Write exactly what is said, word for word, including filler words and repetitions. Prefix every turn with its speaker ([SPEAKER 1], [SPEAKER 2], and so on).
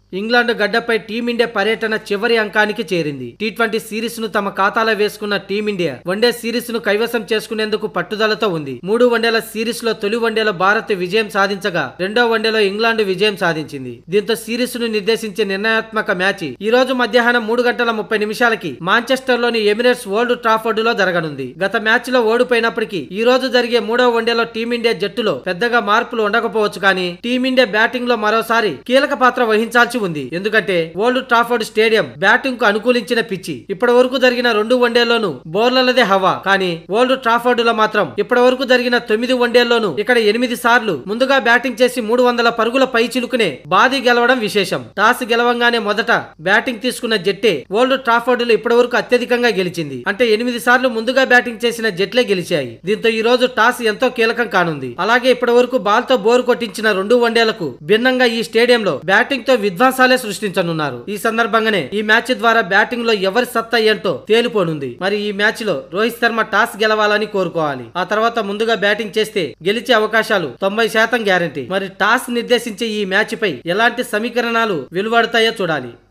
[SPEAKER 1] England గడ్డపై team India పర్యటన చివరి అంకానికి చేరింది. టీ ట్వంటీ సిరీస్ ను తమ ఖాతాలో వేసుకున్న టీమిండియా వన్డే సిరీస్ ను కైవసం చేసుకునేందుకు పట్టుదలతో ఉంది. మూడు వన్డేల సిరీస్ లో తొలి వన్డేలో భారత్ విజయం సాధించగా రెండో వన్డేలో ఇంగ్లాండ్ విజయం సాధించింది. దీంతో సిరీస్ ను నిర్దేశించే నిర్ణయాత్మక మ్యాచ్ ఈ రోజు మధ్యాహ్నం మూడు గంటల ముప్పై నిమిషాలకి మాంచెస్టర్ లోని ఎమిరేట్స్ ఓల్డ్ ట్రాఫర్డ్ లో జరగనుంది. గత మ్యాచ్ లో ఓడిపోయినప్పటికీ ఈ రోజు జరిగే మూడో వన్డేలో టీమిండియా జట్టులో పెద్దగా మార్పులు ఉండకపోవచ్చు, కానీ టీమిండియా బ్యాటింగ్ లో మరోసారి కీలక పాత్ర వహించాల్సి ఉంది. ఎందుకంటే ఓల్డ్ ట్రాఫర్డ్ స్టేడియం బ్యాటింగ్ కు అనుకూలించిన పిచ్చి. ఇప్పటి వరకు జరిగిన రెండు వన్డేల్లోనూ బౌలర్లదే హవా, కానీ ఓల్డ్ ట్రాఫర్డ్ లో మాత్రం ఇప్పటి వరకు జరిగిన తొమ్మిది వన్డేల్లోనూ ఇక్కడ ఎనిమిది సార్లు ముందుగా బ్యాటింగ్ చేసి మూడు వందల పరుగుల పై చిలుకునే బాది గెలవడం విశేషం. టాస్ గెలవంగానే మొదట బ్యాటింగ్ తీసుకున్న జట్టే ఓల్డ్ ట్రాఫర్డ్ లో ఇప్పటి వరకు అత్యధికంగా గెలిచింది. అంటే ఎనిమిది సార్లు ముందుగా బ్యాటింగ్ చేసిన జట్లే గెలిచాయి. దీంతో ఈ రోజు టాస్ ఎంతో కీలకం కానుంది. అలాగే ఇప్పటి వరకు బాల్ తో బోరు కొట్టించిన రెండు వన్డేలకు భిన్నంగా ఈ స్టేడియంలో బ్యాటింగ్ తో విధ్వంసాలే సృష్టించనున్నారు. ఈ సందర్భంగానే ఈ మ్యాచ్ ద్వారా బ్యాటింగ్ లో ఎవరి సత్తా ఏంటో తేలిపోనుంది. మరి ఈ మ్యాచ్ లో రోహిత్ శర్మ టాస్ గెలవాలని కోరుకోవాలి. ఆ తర్వాత ముందుగా బ్యాటింగ్ చేస్తే గెలిచే అవకాశాలు తొంభై శాతం గ్యారంటీ. మరి టాస్ నిర్దేశించే ఈ మ్యాచ్ పై ఎలాంటి సమీకరణాలు వెలువడతాయో చూడాలి.